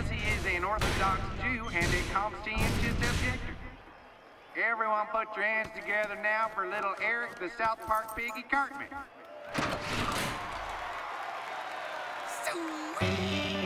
says he is an Orthodox Jew and a conscientious objector. Everyone put your hands together now for little Eric, the South Park piggy Cartman. Squeal!